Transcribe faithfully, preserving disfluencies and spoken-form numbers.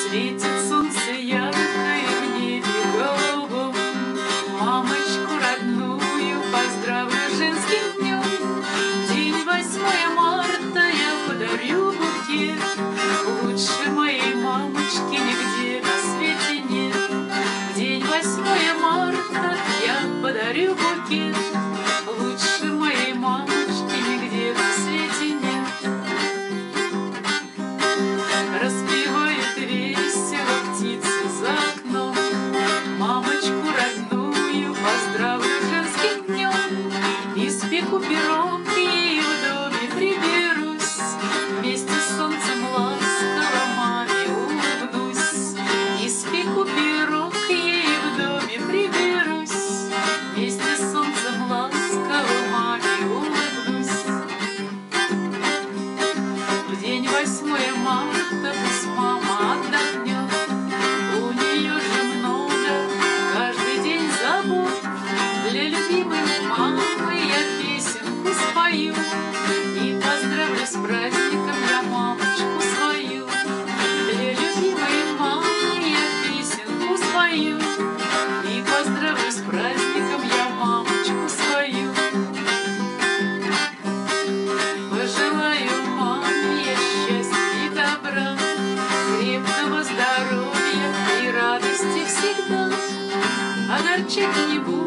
Светит солнце ярко и в небе голубом. Мамочку родную поздравлю женским днем. День восьмое марта я подарю букет. Лучше моей мамочки нигде на свете нет. День восьмое марта я подарю букет. Лучше моей мамочки нигде на свете нет. Распевают весело птицы за окном. Мамочку родную поздравлю женским днем. Испеку пирог ей в доме приберусь. Вместе с солнцем ласково маме улыбнусь. Испеку пирог ей в доме приберусь. Вместе с солнцем ласково маме улыбнусь. В день восьмое марта пусть мама отдохнет. У нее же много каждый день забот. Для любимой мамы я песенку спою и поздравлю с праздником я мамочку свою. Для любимой мамы я песенку спою и поздравлю с праздником я мамочку свою. Пожелаю маме я счастья и добра, крепкого здоровья и радости всегда. Огорчать не буду